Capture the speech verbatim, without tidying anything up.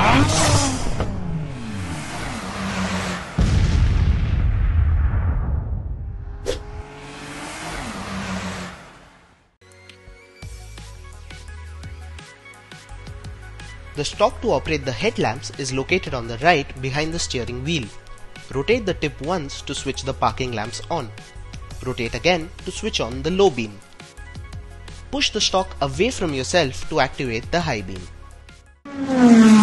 The stalk to operate the headlamps is located on the right behind the steering wheel. Rotate the tip once to switch the parking lamps on. Rotate again to switch on the low beam. Push the stalk away from yourself to activate the high beam.